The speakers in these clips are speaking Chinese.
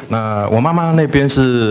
那我妈妈那边是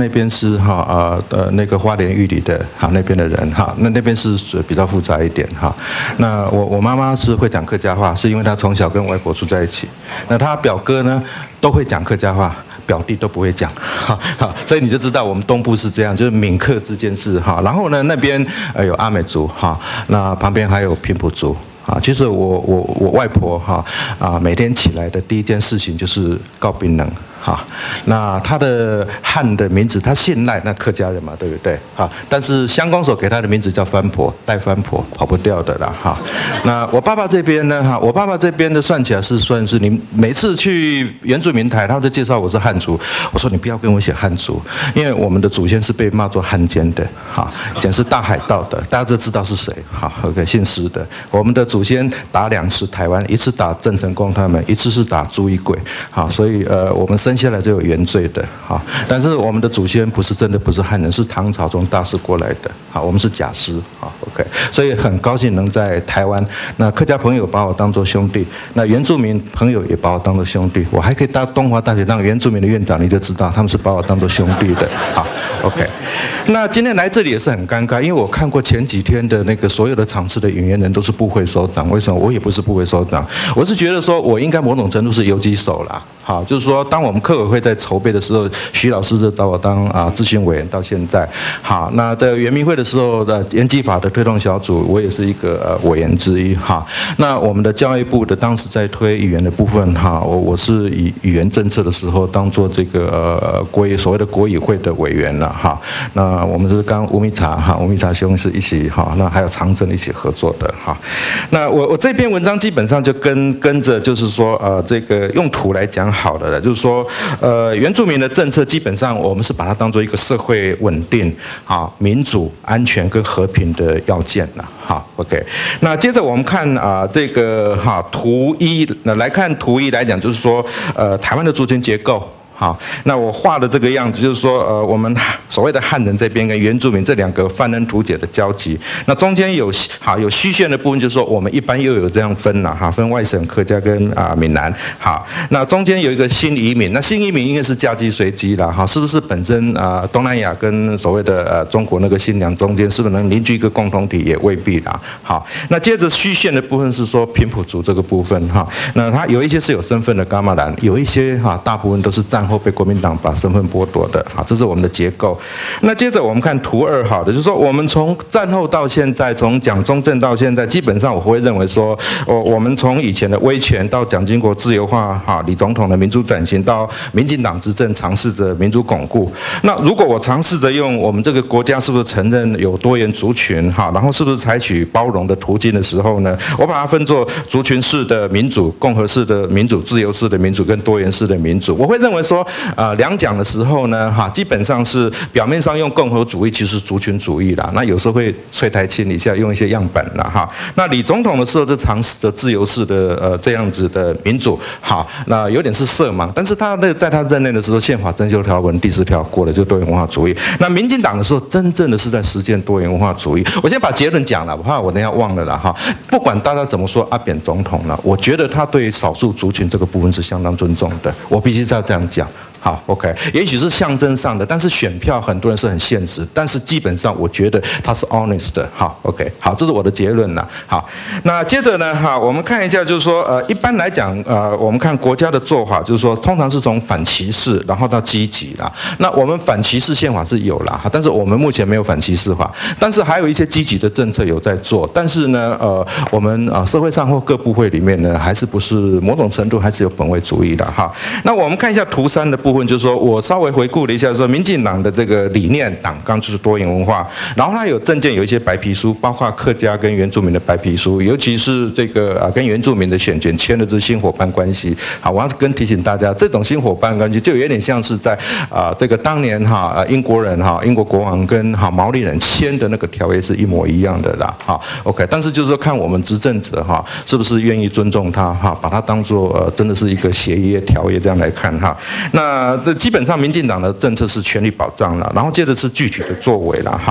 那个花莲玉里的那边的人那边是比较复杂一点那我妈妈是会讲客家话，是因为她从小跟外婆住在一起。那她表哥呢都会讲客家话，表弟都不会讲，所以你就知道我们东部是这样，就是闽客之间是然后呢那边有阿美族那旁边还有平埔族。其实我外婆每天起来的第一件事情就是告槟榔。那他的汉的名字，他姓赖，那客家人嘛，对不对？但是乡公所给他的名字叫番婆，带番婆，跑不掉的啦。那我爸爸这边呢，我爸爸这边的算起来算是你每次去原住民台，他就介绍我是汉族，我说你不要跟我写汉族，因为我们的祖先是被骂作汉奸的，以前是大海盗的，大家都知道是谁，OK， 姓施的。我们的祖先打2次台湾，一次打郑成功他们，一次是打朱一贵，所以我们生下来就有原罪的，但是我们的祖先真的不是汉人，是唐朝从大师过来的，我们是假师，OK， 所以很高兴能在台湾，那客家朋友把我当作兄弟，那原住民朋友也把我当作兄弟，我还可以到东华大学当原住民的院长，你就知道他们是把我当作兄弟的，OK。那今天来这里也是很尴尬，因为我看过前几天的那个所有的场次的引言人都是部会首长，为什么我也不是部会首长？我是觉得说我应该某种程度是游击手啦。就是说，当我们客委会在筹备的时候，徐老师就找我当咨询委员到现在。那在原民会的时候的原基法的推动小组，我也是一个委员之一。那我们的教育部的当时在推语言的部分，我是以语言政策的时候当做这个所谓的国语会的委员了。那我们是跟吴密察兄是一起那还有长征一起合作的。那我这篇文章基本上就跟着就是说这个用图来讲。好的了，就是说，原住民的政策基本上我们是把它当做一个社会稳定、民主、安全跟和平的要件了。OK。那接着我们看这个图一，来看图一来讲，就是说，台湾的族群结构。那我画的这个样子，就是说，我们所谓的汉人这边跟原住民这2个翻恩图解的交集。那中间有虚线的部分，就是说我们一般又有这样分了分外省客家跟闽南。那中间有一个新移民，那新移民应该是嫁鸡随鸡啦，是不是本身东南亚跟所谓的中国那个新娘中间是不是能凝聚一个共同体，也未必啦。那接着虚线的部分是说平埔族这个部分那它有一些是有身份的噶玛兰，有一些大部分都是战后被国民党把身份剥夺的，这是我们的结构。那接着我们看图2，就是说我们从战后到现在，从蒋中正到现在，基本上我会认为说，我们从以前的威权到蒋经国自由化，李总统的民主转型，到民进党执政尝试着民主巩固。那如果我尝试着用我们这个国家是不是承认有多元族群，然后是不是采取包容的途径的时候呢，我把它分作族群式的民主、共和式的民主、自由式的民主跟多元式的民主，我会认为说。两蒋的时候呢，基本上是表面上用共和主义，其实族群主义啦。那有时候会吹台清一下，用一些样本啦那李总统的时候就尝试着自由式的这样子的民主，那有点是色盲，但是他在他任内的时候，宪法增修条文第10条过了，就多元文化主义。那民进党的时候，真正的是在实践多元文化主义。我先把结论讲了，我怕我等一下忘了啦不管大家怎么说阿扁总统了，我觉得他对少数族群这个部分是相当尊重的，我必须要这样讲。OK， 也许是象征上的，但是选票很多人是很现实，但是基本上我觉得他是 honest 的。OK， 这是我的结论了。那接着呢，我们看一下，就是说，一般来讲，我们看国家的做法，就是说，通常是从反歧视，然后到积极啦。那我们反歧视宪法是有啦，但是我们目前没有反歧视法，但是还有一些积极的政策有在做，但是呢，我们社会上或各部会里面呢，还是不是某种程度还是有本位主义的那我们看一下图3的部分。就是说我稍微回顾了一下，说民进党的这个理念，党纲就是多元文化，然后它有政见有一些白皮书，包括客家跟原住民的白皮书，尤其是这个跟原住民的选权签的这新伙伴关系。我要提醒大家，这种新伙伴关系就有点像是在这个当年英国人英国国王跟毛利人签的那个条约是一模一样的啦OK， 但是就是说看我们执政者是不是愿意尊重它把它当作真的是一个协约条约这样来看那基本上民进党的政策是权力保障了，然后接着是具体的作为了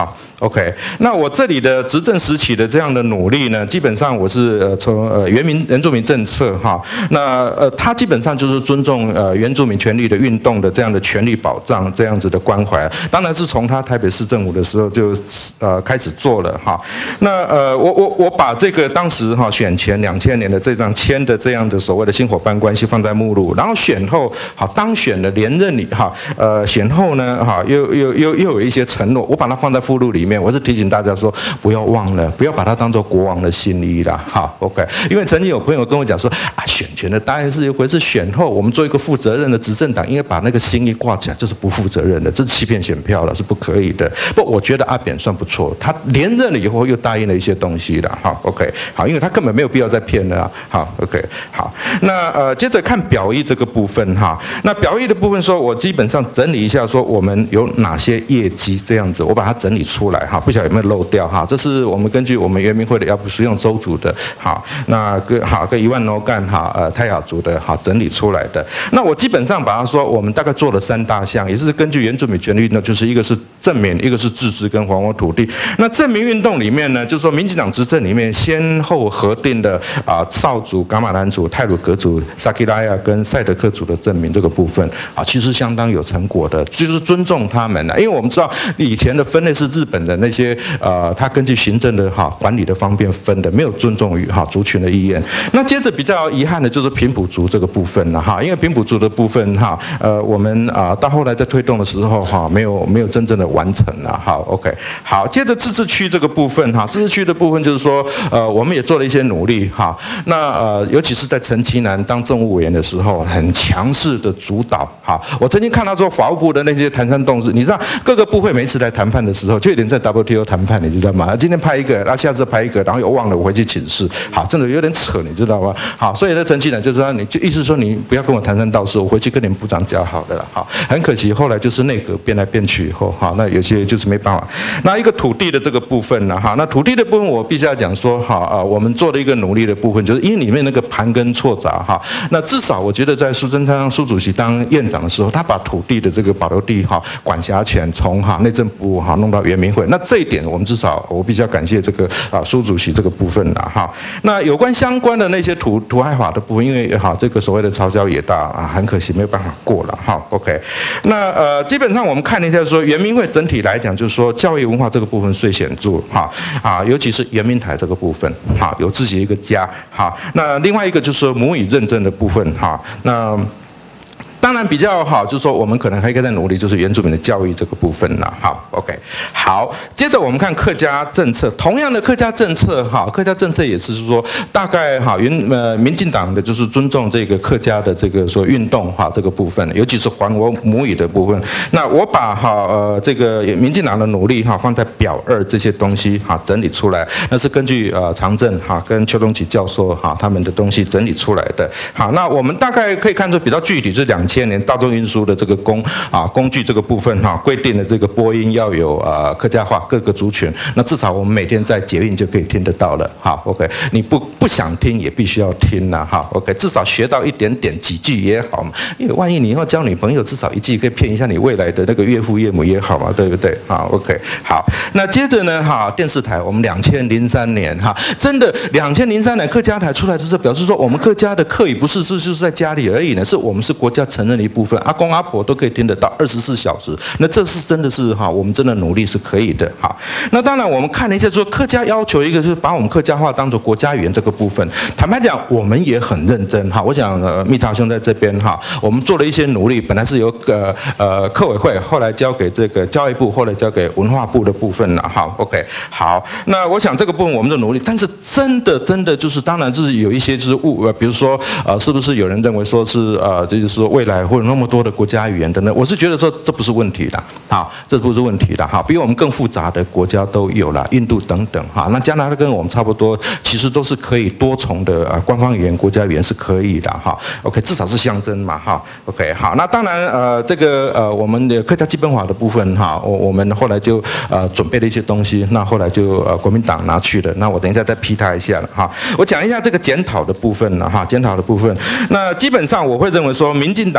OK， 那我这里的执政时期的这样的努力呢，基本上我是从原住民政策哈，那它基本上就是尊重原住民权利的运动的这样的权利保障这样子的关怀，当然是从他台北市政府的时候就开始做了哈。那我把这个当时哈选前2000年的这张签的这样的所谓的新伙伴关系放在目录，然后选后好当选了连任里哈选后呢哈又有一些承诺，我把它放在附录里面，我是提醒大家说不要忘了，不要把它当做国王的新衣啦。好 ，OK， 因为曾经有朋友跟我讲说啊，选前的当然是一回事，选后我们做一个负责任的执政党，应该把那个新衣挂起来，这是不负责任的，这是欺骗选票了，是不可以的。不，我觉得阿扁算不错，他连任了以后又答应了一些东西了。好 ，OK， 好，因为他根本没有必要再骗了啊。好 ，OK， 好，那接着看表意这个部分哈，那表意的部分说，我基本上整理一下说我们有哪些业绩这样子，我把它整理出来哈，不晓得有没有漏掉哈。这是我们根据我们原民会的要不使用州族的，好，那跟1万诺干哈泰雅族的好整理出来的。那我基本上把它说，我们大概做了3大项，也是根据原住民权利运动，就是一个是正民，一个是自治跟还我土地。那正民运动里面呢，就是说民进党执政里面先后核定的少族、噶玛兰族、太鲁阁族、萨基拉雅跟赛德克族的正民这个部分其实相当有成果的，就是尊重他们因为我们知道以前的分类是日本的那些他根据行政的管理的方便分的，没有尊重于族群的意愿。那接着比较遗憾的就是平埔族这个部分了因为平埔族的部分我们到后来在推动的时候没有真正的完成了。好 ，OK， 好，接着自治区这个部分自治区的部分就是说我们也做了一些努力那尤其是在陈其南当政务委员的时候，很强势的主导我曾经看到说法务部的那些谈判动作，你知道各个部会每次来谈判的时候，就有点在 WTO 谈判，你知道吗？今天拍一个，然后下次拍一个，然后又忘了我回去请示，真的有点扯，你知道吗？所以呢，陈其南就是说，你就意思说你不要跟我谈三道四，我回去跟你们部长讲好的了。很可惜，后来就是内阁变来变去以后，那有些就是没办法。那一个土地的这个部分呢，那土地的部分我必须要讲说，我们做的一个努力的部分，就是因为里面那个盘根错杂那至少我觉得在苏贞昌苏主席当院长的时候，他把土地的这个保留地管辖权从内政部弄到原民会，那这一点我们至少我必须要感谢这个苏主席这个部分啦那有关相关的那些土害法的部分，因为这个所谓的朝郊野大很可惜没有办法过了OK， 那基本上我们看了一下说，原民会整体来讲就是说教育文化这个部分最显著尤其是原民台这个部分有自己一个家那另外一个就是说母语认证的部分那当然比较好，就是说我们可能还可以再努力，就是原住民的教育这个部分啦。好 ，OK， 好，接着我们看客家政策，同样的客家政策客家政策也是说大概民进党的就是尊重这个客家的这个说运动这个部分，尤其是还我母语的部分。那我把这个民进党的努力放在表2这些东西整理出来，那是根据常政跟邱东起教授他们的东西整理出来的。好，那我们大概可以看出比较具体是2000年大众运输的这个工具这个部分规定的这个播音要有客家话各个族群，那至少我们每天在捷运就可以听得到了。好 ，OK， 你不想听也必须要听啦。好 ，OK， 至少学到一点点几句也好嘛，因为万一你以后交女朋友，至少一句可以骗一下你未来的那个岳父岳母也好嘛，对不对？好 ，OK， 好，那接着呢电视台我们2003年真的2003年客家台出来的时候，表示说我们客家的客语不是就是在家里而已呢，是我们是国家承认的一部分，阿公阿婆都可以听得到24小时，那这是真的是我们真的努力是可以的。好，那当然我们看了一下说客家要求一个就是把我们客家话当作国家语言这个部分，坦白讲我们也很认真我想蜜桃兄在这边我们做了一些努力，本来是由客委会，后来交给这个教育部，后来交给文化部的部分了。好 ，OK， 好，那我想这个部分我们的努力，但是真的就是当然就是有一些就是比如说是不是有人认为说是就是说未来会有那么多的国家语言等等，我是觉得说这不是问题的这不是问题的比我们更复杂的国家都有了，印度等等那加拿大跟我们差不多，其实都是可以多重的官方语言国家语言是可以的OK， 至少是象征嘛OK， 好，那当然这个我们的客家基本法的部分我们后来就准备了一些东西，那后来就国民党拿去了，那我等一下再批他一下了我讲一下这个检讨的部分了检讨的部分，那基本上我会认为说民进党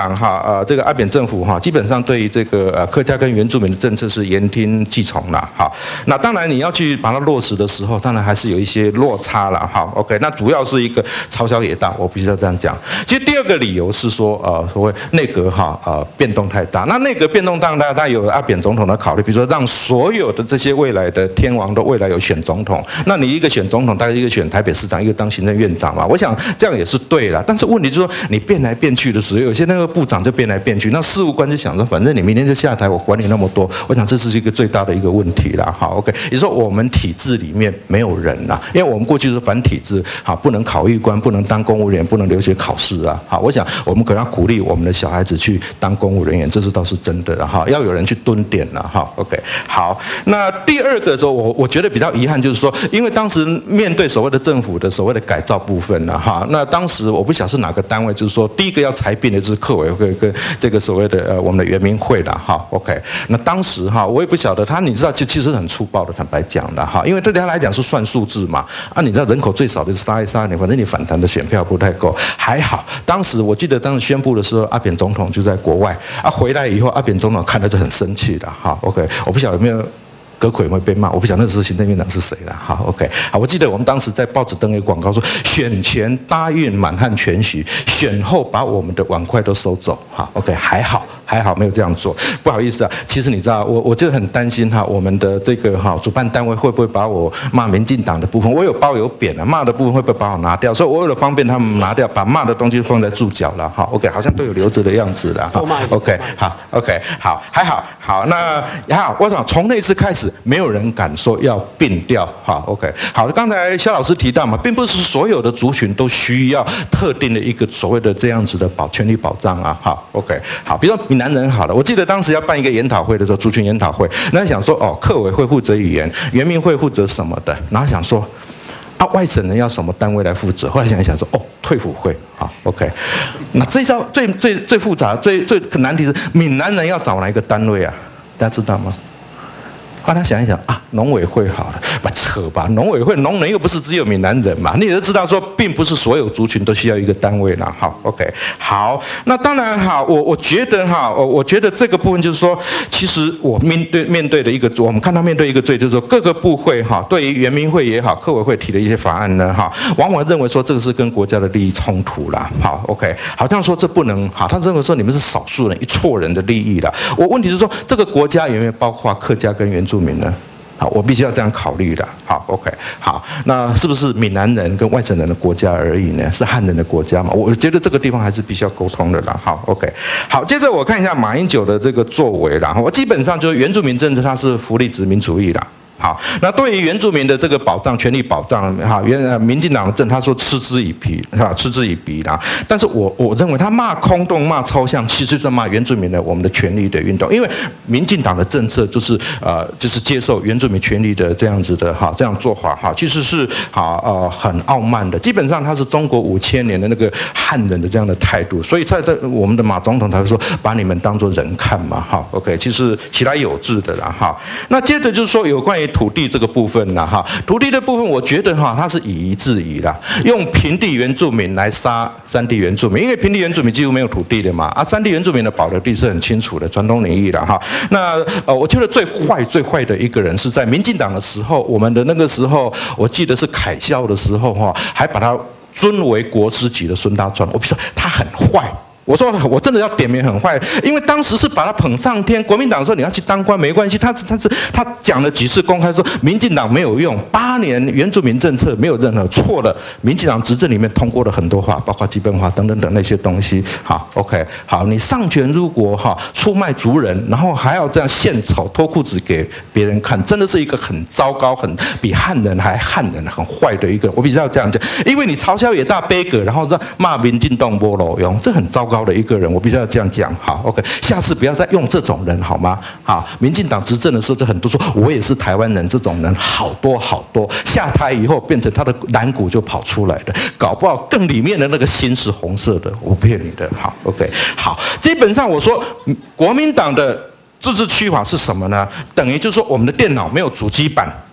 党这个阿扁政府基本上对于这个客家跟原住民的政策是言听计从啦。好，那当然你要去把它落实的时候，当然还是有一些落差啦。好 ，OK， 那主要是一个朝小野大，我必须要这样讲。其实第二个理由是说所谓内阁变动太大，那内阁变动大，它有阿扁总统的考虑，比如说让所有的这些未来的天王都未来有选总统，那你一个选总统，大概一个选台北市长，一个当行政院长嘛，我想这样也是对啦。但是问题就是说你变来变去的时候，有些那个部长就变来变去，那事务官就想说，反正你明天就下台，我管你那么多，我想这是一个最大的一个问题啦。好 ，OK， 也就是说我们体制里面没有人啦，因为我们过去是反体制，好，不能考预官，不能当公务员，不能留学考试啊。好，我想我们可能要鼓励我们的小孩子去当公务人员，这是倒是真的啦。哈，要有人去蹲点了。哈 ，OK， 好，那第二个时候，我觉得比较遗憾就是说，因为当时面对所谓的政府的所谓的改造部分呢，哈，那当时我不晓得是哪个单位，就是说第一个要裁并的就是客委会跟这个所谓的我们的原民会啦。哈 ，OK， 那当时我也不晓得他，你知道就其实很粗暴的，坦白讲的哈，因为对他来讲是算数字嘛，你知道人口最少的是杀一杀你，反正你反弹的选票不太够，还好当时我记得当时宣布的时候，阿扁总统就在国外回来以后，阿扁总统看了就很生气了。哈 ，OK， 我不晓得有没有。阁揆有没有被骂？我不晓得那时候行政院长是谁了。好 ，OK， 好，我记得我们当时在报纸登一个广告说，选前答应满汉全席，选后把我们的碗筷都收走。好 ，OK， 还好没有这样做。不好意思啊，其实你知道，我就很担心我们的这个主办单位会不会把我骂民进党的部分，我有褒有贬啊，骂的部分会不会把我拿掉？所以我为了方便他们拿掉，把骂的东西放在注脚了。好 ，OK， 好像都有留着的样子了。好 ，OK， 好 ，OK， 好，还好，那还好，我想从那次开始。没有人敢说要并掉，好 ，OK， 好，刚才肖老师提到嘛，并不是所有的族群都需要特定的一个所谓的这样子的权利保障啊，好 ，OK， 好，比如说闽南人好了，我记得当时要办一个研讨会的时候，族群研讨会，那想说客委会负责语言，原民会负责什么的，然后想说外省人要什么单位来负责，后来想一想说退辅会，好 ，OK， 那这一招最复杂、最难题是闽南人要找哪一个单位啊？大家知道吗？后来想一想农委会好了，扯吧，农委会农人又不是只有闽南人嘛，你也都知道说，并不是所有族群都需要一个单位啦。好 ，OK， 好，那当然我觉得我觉得这个部分就是说，其实我面对的一个，我们看到面对一个罪，就是说各个部会对于原民会也好，客委会提的一些法案呢往往认为说这个是跟国家的利益冲突啦。好 ，OK， 好像说这不能他认为说你们是少数人一撮人的利益啦。问题是说这个国家有没有包括客家跟原住民呢？好，我必须要这样考虑的。好 ，OK， 好，那是不是闽南人跟外省人的国家而已呢？是汉人的国家嘛？我觉得这个地方还是必须要沟通的啦。好 ，OK， 好，接着我看一下马英九的这个作为啦。我基本上就是原住民政策，它是福利殖民主义啦。好，那对于原住民的这个保障、权利保障，民进党的政他说嗤之以鼻啦。但是我认为他骂空洞、骂抽象，其实是骂原住民的我们的权利的运动。因为民进党的政策就是接受原住民权利的这样子的这样做法其实是很傲慢的。基本上他是中国5000年的那个汉人的这样的态度，所以在我们的马总统他会说把你们当作人看嘛。好 ，OK， 其实其来有致的啦。好，那接着就是说有关于土地这个部分啦，土地的部分，我觉得它是以夷制夷啦，用平地原住民来杀山地原住民，因为平地原住民几乎没有土地的嘛，山地原住民的保留地是很清楚的，传统领域啦。那我觉得最坏的一个人是在民进党的时候，我们的那个时候，我记得是凯孝的时候还把他尊为国师级的孙大川，我比如说他很坏。我说我真的要点名很坏，因为当时是把他捧上天。国民党说你要去当官没关系，他讲了几次公开说民进党没有用，8年原住民政策没有任何错了。民进党执政里面通过了很多法，包括基本法等那些东西。好 ，OK， 好，你上权如果出卖族人，然后还要这样献丑脱裤子给别人看，真的是一个很糟糕、很比汉人还汉人很坏的一个。我必须要这样讲，因为你嘲笑也大悲歌，然后骂民进党没路用，这很糟糕的一个人，我必须要这样讲。好 ，OK， 下次不要再用这种人好吗？好，民进党执政的时候，就很多说我也是台湾人，这种人好多，下台以后变成他的蓝骨就跑出来了，搞不好更里面的那个心是红色的，我不骗你的。好 ，OK， 好，基本上我说国民党的自治区法是什么呢？等于就是说我们的电脑没有主机板。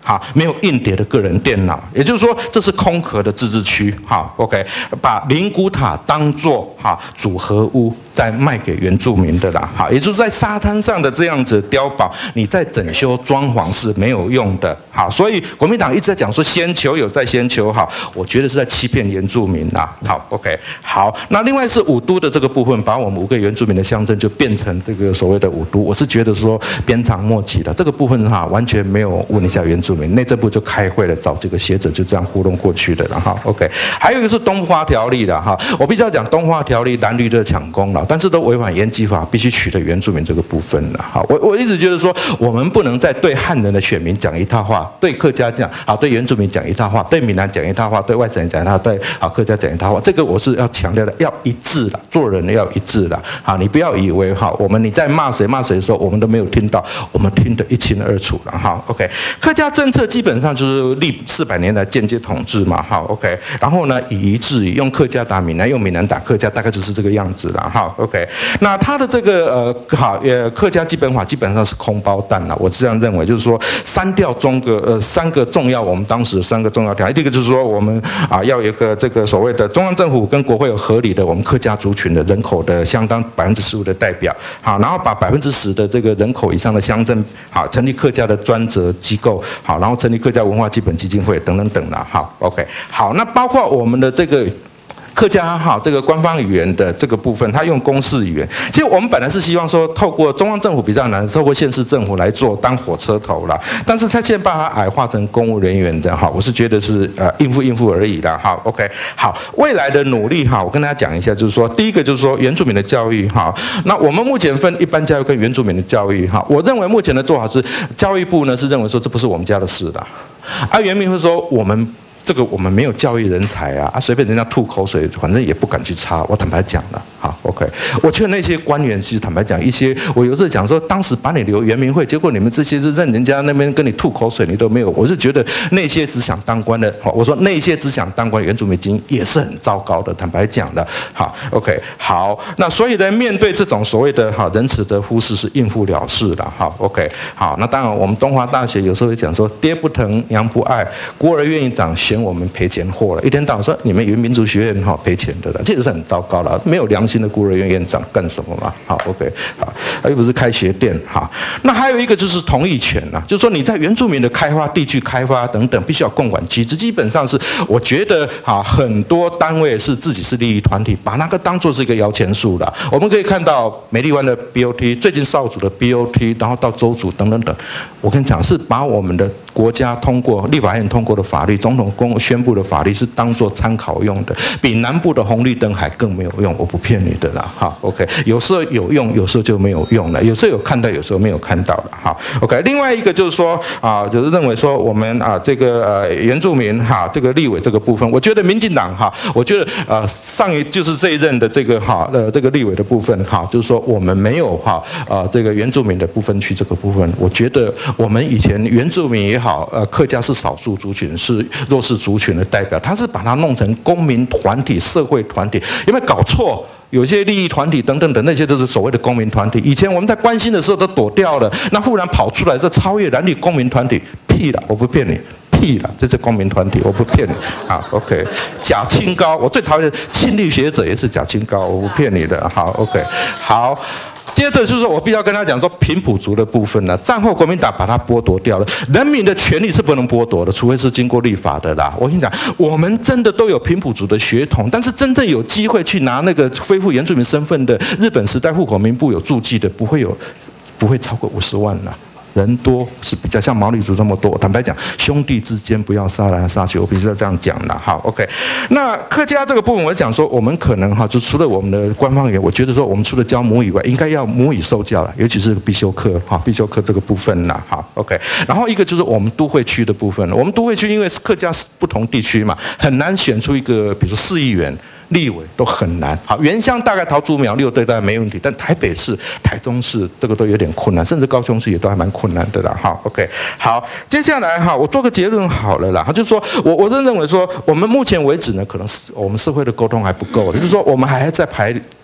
好，没有硬碟的个人电脑，也就是说这是空壳的自治区。好 ，OK， 把灵骨塔当作组合屋再卖给原住民的啦。好，也就是在沙滩上的这样子碉堡，你在整修装潢是没有用的。好，所以国民党一直在讲说先求有再先求好，我觉得是在欺骗原住民啦。好 ，OK， 好，那另外是五都的这个部分，把我们5个原住民的乡镇就变成这个所谓的五都，我是觉得说鞭长莫及的这个部分完全没有问一下原住民。内政部就开会了，找这个学者就这样糊弄过去的了哈。OK， 还有一个是东花条例了哈，我必须要讲东花条例蓝绿的抢功劳，但是都违反原基法，必须取得原住民这个部分了哈。我一直觉得说，我们不能再对汉人的选民讲一套话，对客家讲对原住民讲一套话，对闽南讲一套话，对外省人讲一套话，对客家讲一套话，这个我是要强调的，要一致啦，做人要一致啦。好，你不要以为你在骂谁的时候，我们都没有听到，我们听得一清二楚了哈。OK， 客家政策基本上就是历400年来间接统治嘛，好 ，OK， 然后呢，以夷制夷，用客家打闽南，用闽南打客家，大概就是这个样子啦，好 ，OK， 那他的这个客家基本法基本上是空包弹啦，我是这样认为，就是说删掉3个重要，我们当时3个重要条例，第一个就是说我们要有一个这个所谓的中央政府跟国会有合理的我们客家族群的人口的相当15%的代表，好，然后把10%的这个人口以上的乡镇，好，成立客家的专责机构，好，然后成立客家文化基本基金会等等等啦，好 ，OK， 好，那包括我们的这个客家这个官方语言的这个部分，他用公示语言。其实我们本来是希望说，透过中央政府比较难，透过县市政府来做当火车头啦。但是他现在把它矮化成公务人员的我是觉得是应付而已啦。好 ，OK， 好，未来的努力我跟大家讲一下，就是说，第一个就是说原住民的教育那我们目前分一般教育跟原住民的教育我认为目前的做法是，教育部呢是认为说这不是我们家的事啦，原民会说我们没有教育人才随便人家吐口水，反正也不敢去查。我坦白讲了，好 ，OK。我觉得那些官员其实坦白讲，我有时候讲说，当时把你留原民会，结果你们这些是让人家那边跟你吐口水，你都没有。我是觉得那些只想当官的，我说那些只想当官原住民精英也是很糟糕的，坦白讲的，好 ，OK， 好。那所以呢，面对这种所谓的仁慈的忽视是应付了事的，好 ，OK， 好。那当然，我们东华大学有时候会讲说，爹不疼娘不爱，孤儿院长嫌我们赔钱货了，一天到晚说你们民族学院赔钱的了，这个是很糟糕了，没有良心的孤儿院院长干什么嘛？好 ，OK， 好，又不是开学店，好。那还有一个就是同意权啦，就是说你在原住民的开发、地区开发等等，必须要共管机制。基本上是我觉得很多单位是自己是利益团体，把那个当作是一个摇钱树啦。我们可以看到美丽湾的 BOT， 最近少主的 BOT， 然后到州主等等等，我跟你讲是把我们的国家通过立法院通过的法律，总统宣布的法律是当作参考用的，比南部的红绿灯还更没有用，我不骗你的啦。好 ，OK， 有时候有用，有时候就没有用了，有时候有看到，有时候没有看到了。好 ，OK。另外一个就是说就是认为说我们这个原住民这个立委这个部分，我觉得民进党我觉得就是这一任的这个这个立委的部分就是说我们没有这个原住民的不分区这个部分，我觉得我们以前原住民也好，客家是少数族群，是弱势族群的代表，他是把它弄成公民团体、社会团体，有没有搞错？有些利益团体等等的那些都是所谓的公民团体，以前我们在关心的时候都躲掉了，那忽然跑出来这超越蓝绿公民团体，屁了，我不骗你。屁了，这是公民团体，我不骗你。好 ，OK， 假清高，我最讨厌亲绿学者也是假清高，我不骗你的。好 ，OK， 好。接着就是说我必须要跟他讲说平埔族的部分呢，战后国民党把它剥夺掉了，人民的权利是不能剥夺的，除非是经过立法的啦。我跟你讲，我们真的都有平埔族的血统，但是真正有机会去拿那个恢复原住民身份的，日本时代户口名簿有注记的，不会超过50万啦。人多是比较像毛利族这么多，坦白讲，兄弟之间不要杀来杀去，我必须要这样讲了。好 ，OK。那客家这个部分，我讲说，我们可能就除了我们的官方语言，我觉得说，我们除了教母语外，应该要母语受教了，尤其是必修课必修课这个部分啦。好 ，OK。然后一个就是我们都会区的部分，我们都会区因为客家是不同地区嘛，很难选出一个，比如说市议员。立委都很难，好，原乡大概桃竹苗6队大概没问题，但台北市、台中市这个都有点困难，甚至高雄市也都还蛮困难的啦。好 ，OK， 好，接下来我做个结论好了啦，就是说我认为说，我们目前为止呢，可能是我们社会的沟通还不够，就是说我们还在排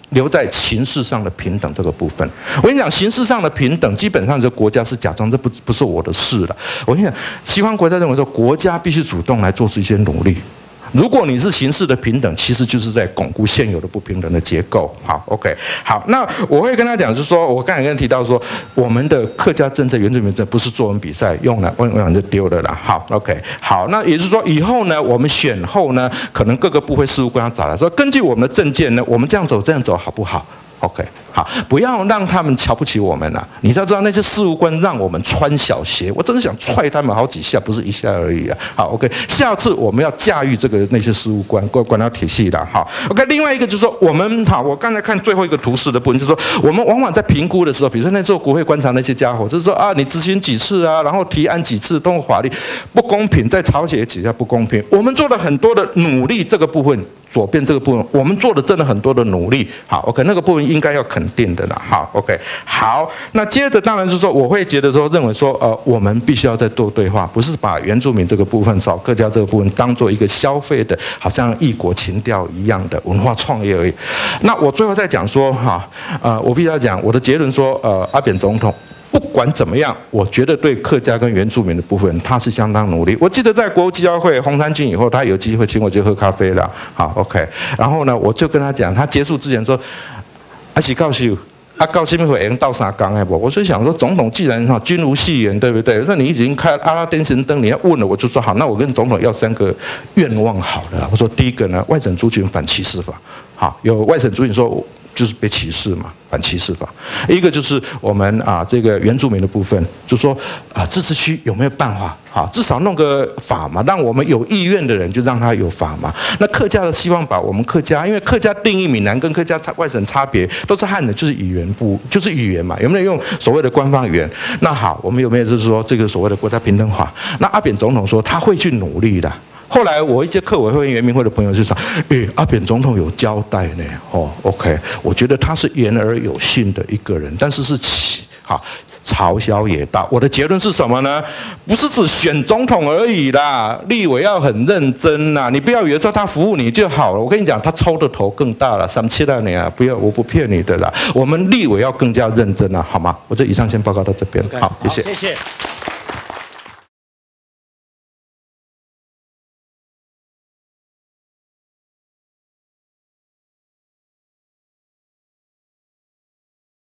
留在形式上的平等这个部分。我跟你讲，形式上的平等，基本上这国家是假装这不是我的事了。我跟你讲，西方国家认为说，国家必须主动来做出一些努力。如果你是形式的平等，其实就是在巩固现有的不平等的结构。好 ，OK， 好，那我会跟他讲，就是说我刚才跟他提到说，我们的客家政策、原住民政策不是作文比赛用完就丢了啦。好 ，OK， 好，那也就是说以后呢，我们选后呢，可能各个部会事务官要找来说，根据我们的政见呢，我们这样走好不好？OK， 好，不要让他们瞧不起我们啊！你要知道那些事务官让我们穿小鞋，我真的想踹他们好几下，不是一下而已啊！好 ，OK， 下次我们要驾驭那些事务官官僚体系的。好 ，OK， 另外一个就是说，我刚才看最后一个图示的部分，就是说，我们往往在评估的时候，比如说那时候国会观察那些家伙，就是说啊，你咨询几次啊，然后提案几次，都法律不公平，在朝野底下不公平。我们做了很多的努力，这个部分。左边这个部分，我们做了真的很多的努力。好 ，OK， 那个部分应该要肯定的啦。好 ，OK， 好，那接着当然是说，我会觉得说，认为说，我们必须要再做对话，不是把原住民这个部分、少客家这个部分当做一个消费的，好像异国情调一样的文化创业而已。那我最后再讲说，我必须要讲我的结论说，阿扁总统。不管怎么样，我觉得对客家跟原住民的部分，他是相当努力。我记得在国务基交会红衫军以后，他有机会请我去喝咖啡了。好 ，OK。然后呢，我就跟他讲，他结束之前说：“阿喜告诉告什么会能到啥岗哎不？”我就想说，总统既然君无戏言，对不对？那你已经开阿拉丁神灯，你要问了，我就说好，那我跟总统要3个愿望好了。我说第一个呢，外省族群反歧视法。好，有外省族群说。就是被歧视嘛，反歧视法。一个就是我们这个原住民的部分，就说自治区有没有办法至少弄个法嘛，让我们有意愿的人就让他有法嘛。那客家的希望把我们客家，因为客家定义闽南跟客家外省差别都是汉人，就是就是语言嘛，有没有用所谓的官方语言？那好，我们有没有就是说这个所谓的国家平等法？那阿扁总统说他会去努力的。后来我一些客委会、原民会的朋友就说：“阿扁总统有交代呢，OK， 我觉得他是言而有信的一个人，但是朝小野大。我的结论是什么呢？不是只选总统而已啦，立委要很认真啦，你不要以为说他服务你就好了。我跟你讲，他抽的头更大了，37年啊，我不骗你的啦。我们立委要更加认真啦，好吗？我这以上先报告到这边，好，谢谢。